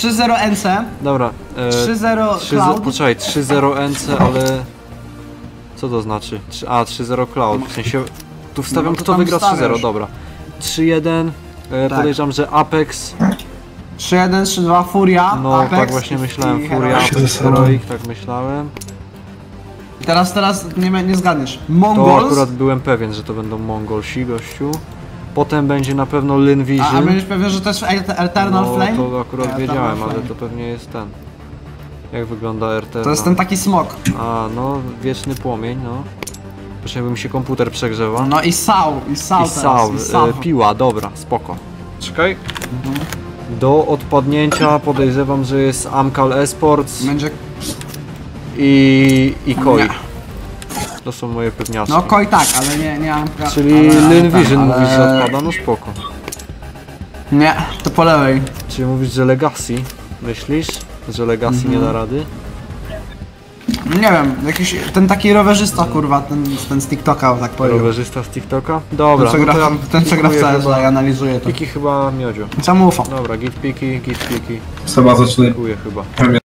3-0 NC. Dobra. 3-0 Cloud. Poczekaj, 3-0 NC, ale... Co to znaczy? 3-0 Cloud, w sensie... Tu wstawiam, No to kto tam wygra 3-0, wstawiasz. dobra. 3-1, Tak. podejrzewam, że Apex. 3-1, 3-2 Furia, No Apex tak właśnie myślałem, i Furia, Heroic. Apex, Heroic, tak myślałem. Teraz nie zgadniesz. To Mongols. akurat byłem pewien, że to będą Mongolsi, gościu. Potem będzie na pewno Lin Vision. A będziesz pewien, że to jest Eternal No Flame? to akurat Eternal wiedziałem, Flame. ale to pewnie jest ten. Jak wygląda Eternal? To jest ten taki smok. A, no, wieczny płomień, no. Proszę, jakby mi się komputer przegrzewa. No i Sau, I Sau, piła, dobra, spoko. Czekaj. Do odpadnięcia podejrzewam, że jest Amcal Esports Będzie... i Koi. Nie. To są moje pewniaczki. No Koi tak, ale nie mam... Czyli Lin Vision mówisz, że odpada? No spoko. Nie, to po lewej. Czyli mówisz, że Legacy? Myślisz, że Legacy nie da rady? Nie wiem, jakiś ten taki rowerzysta kurwa, ten z TikToka tak powiem. Rowerzysta z TikToka? Dobra, Ten co gra, no to ten, co gra w pikuję CS, chyba- i analizuje to. Piki chyba miodzio. Co mu ufam. Dobra, git piki, git piki. Seba zaczyna. Pikuję chyba.